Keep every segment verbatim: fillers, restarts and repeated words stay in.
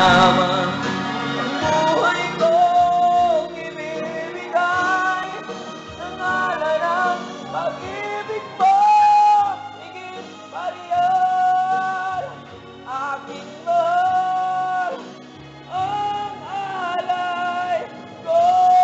Kailanman ang buhay kong ibibigay sa ngalan ng pag-ibig mo, higit pa riyan. Aking mahal ang alay ko.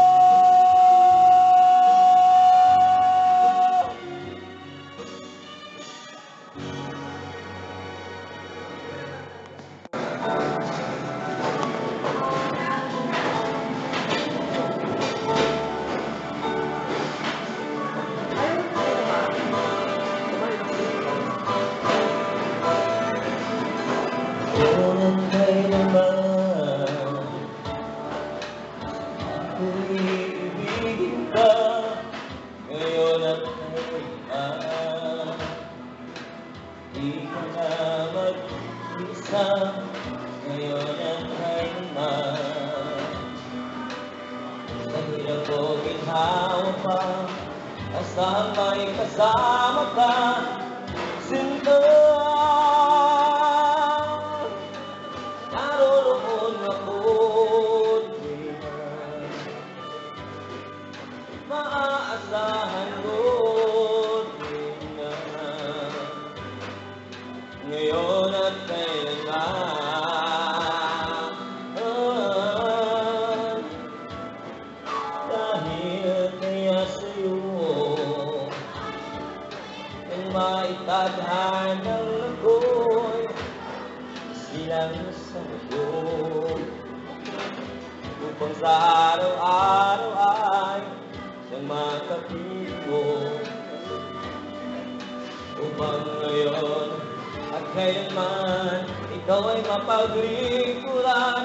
Ngunit kailanman ako'y ibigin ka, ngayon at kailanman. Di ka na mag-isa, ngayon at kailanman. Sa hirap ko ginhawa pa, asang may kasama ka, sinta. Maaasahan mo din na ngayon at kailanman. Dahil kaya sa'yo ang maitadhanang ako'y silang sa'yo, upang sa araw-araw ay siyang makapiling mo, upang ngayon at kailanman ikaw ay mapaglingkuran.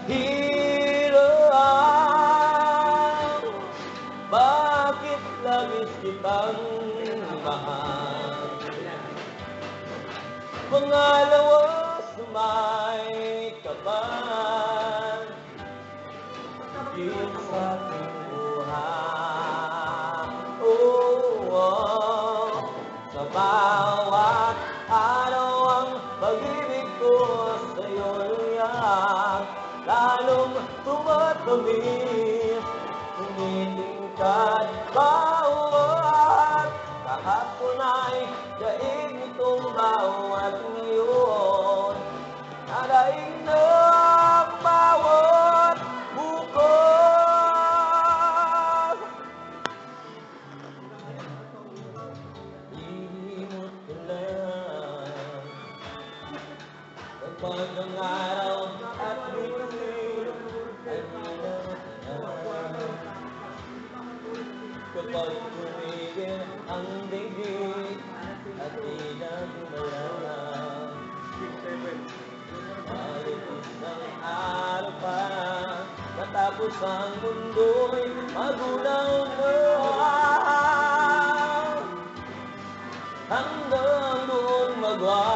Hirang, bakit labis kitang mahal? Pangalawa, sumay ka ba? Higit sa aking buhay. Oh, oh, sa bawat araw ang pag-ibig ko sa'yo'y yak, lalong tumatami, tumitingkad bawat kahapon ay daig nitong bawat ngayon, nadaig ng bawat bukas. Ilimot ka lang kapag ang araw at bituin ay hinahal, kapag tumigil ang daigdig at inagumalaw. Kahit isang araw pa, matapos ang mundo'y magunaw na, hanggang doon magwa